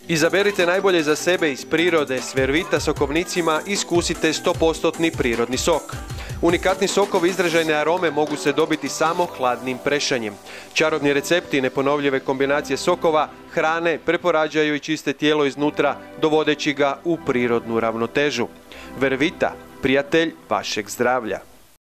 Izaberite najbolje za sebe iz prirode s Vervita sokovnicima i iskusite 100% prirodni sok. Unikatni sokovi izražajne arome mogu se dobiti samo hladnim prešanjem. Čarobni recepti i neponovljive kombinacije sokova hrane, preporađaju i čiste tijelo iznutra, dovodeći ga u prirodnu ravnotežu. Vervita, prijatelj vašeg zdravlja.